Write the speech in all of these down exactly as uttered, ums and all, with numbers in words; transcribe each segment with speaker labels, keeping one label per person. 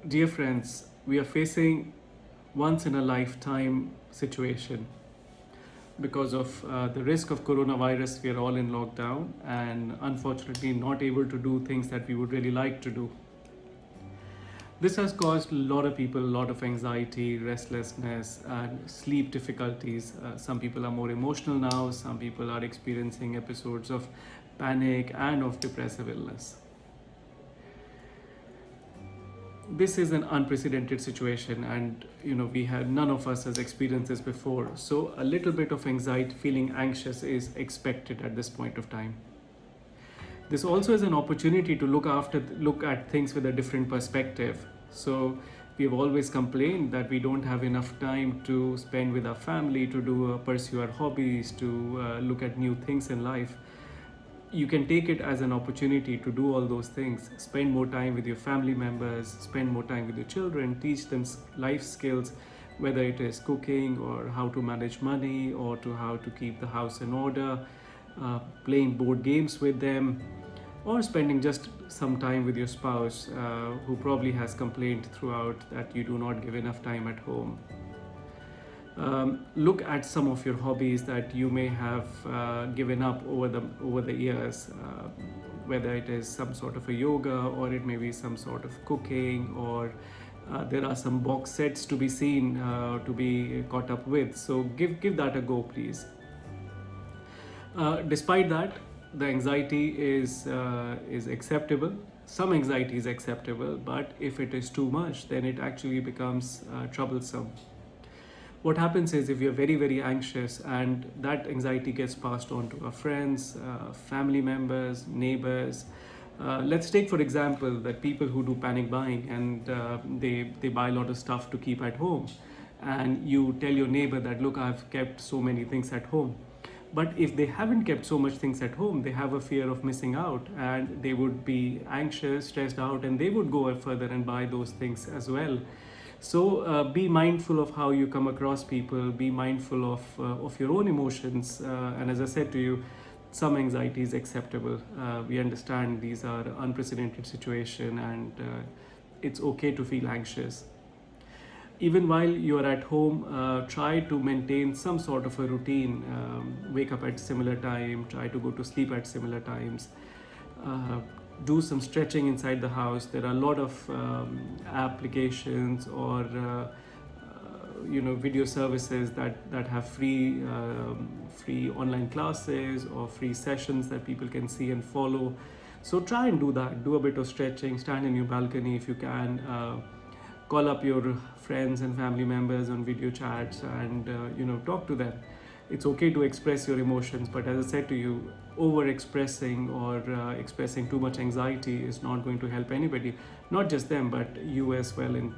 Speaker 1: Dear friends, we are facing once in a lifetime situation because of uh, the risk of coronavirus. We are all in lockdown and unfortunately not able to do things that we would really like to do. This has caused a lot of people a lot of anxiety, restlessness, and sleep difficulties. Uh, some people are more emotional now, some people are experiencing episodes of panic and of depressive illness. This is an unprecedented situation, and you know we had none of us has experienced this before, so a little bit of anxiety, feeling anxious, is expected at this point of time. This also is an opportunity to look after look at things with a different perspective. So we have always complained that we don't have enough time to spend with our family, to do uh, pursue our hobbies, to uh, look at new things in life. You can take it as an opportunity to do all those things. Spend more time with your family members, spend more time with your children, teach them life skills, whether it is cooking or how to manage money or to how to keep the house in order, uh, playing board games with them, or spending just some time with your spouse, uh, who probably has complained throughout that you do not give enough time at home. Um, look at some of your hobbies that you may have uh, given up over the over the years, uh, whether it is some sort of a yoga or it may be some sort of cooking, or uh, there are some box sets to be seen, uh, to be caught up with. So give give that a go, please. Uh, despite that, the anxiety is uh, is acceptable. Some anxiety is acceptable, but if it is too much, then it actually becomes uh, troublesome. What happens is, if you're very very anxious and that anxiety gets passed on to our friends, uh, family members, neighbors. Uh, let's take for example that people who do panic buying, and uh, they they buy a lot of stuff to keep at home, and you tell your neighbor that, look, I've kept so many things at home. But if they haven't kept so much things at home, they have a fear of missing out, and they would be anxious, stressed out, and they would go further and buy those things as well. So uh, be mindful of how you come across people, be mindful of uh, of your own emotions, uh, and as I said to you, some anxiety is acceptable. Uh, we understand these are unprecedented situation, and uh, it's okay to feel anxious. Even while you are at home, uh, try to maintain some sort of a routine. Um, wake up at similar time, try to go to sleep at similar times. uh, do some stretching inside the house. There are a lot of um, applications or uh, uh, you know video services that that have free um, free online classes or free sessions that people can see and follow. So try and do that. Do a bit of stretching, stand in your balcony if you can, uh, call up your friends and family members on video chats, and uh, you know talk to them. It's okay to express your emotions, but as I said to you, over expressing or uh, expressing too much anxiety is not going to help anybody, not just them but you as well. And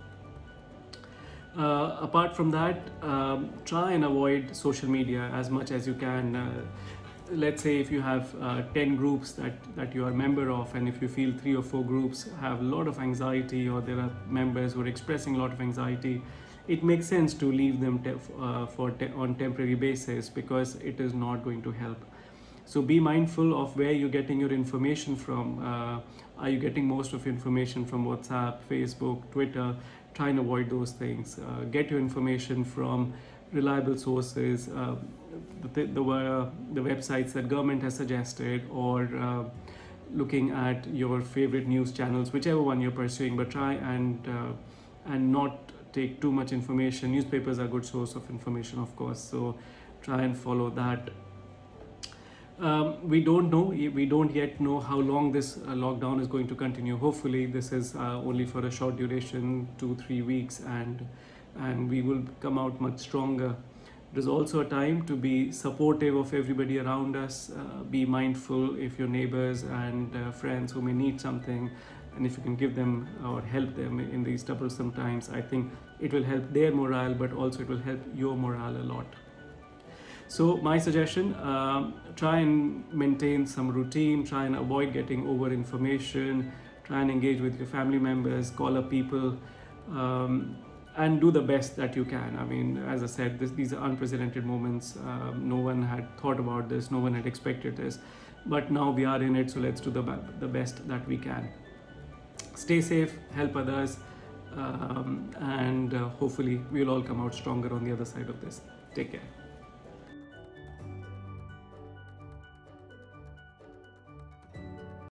Speaker 1: uh, apart from that, um, try and avoid social media as much as you can. Uh, let's say if you have uh, ten groups that that you are a member of, and if you feel three or four groups have a lot of anxiety, or there are members who are expressing a lot of anxiety, it makes sense to leave them te- uh, for te- on temporary basis, because it is not going to help. So be mindful of where you're getting your information from. Uh, are you getting most of your information from WhatsApp, Facebook, Twitter? Try and avoid those things. Uh, get your information from reliable sources, uh, the, the, uh, the websites that government has suggested, or uh, looking at your favorite news channels, whichever one you're pursuing. But try and uh, and not take too much information. Newspapers are a good source of information, of course, so try and follow that. Um, we don't know, we don't yet know how long this uh, lockdown is going to continue. Hopefully this is uh, only for a short duration, two three weeks, and and we will come out much stronger. It is also a time to be supportive of everybody around us. Uh, be mindful if your neighbors and uh, friends who may need something, and if you can give them or help them in these troublesome times, I think it will help their morale, but also it will help your morale a lot. So my suggestion, um, try and maintain some routine, try and avoid getting over information, try and engage with your family members, call up people, um, and do the best that you can. I mean, as I said, this, these are unprecedented moments. Um, no one had thought about this, no one had expected this, but now we are in it, so let's do the, the best that we can. Stay safe, help others, um, and uh, hopefully we'll all come out stronger on the other side of this. Take care.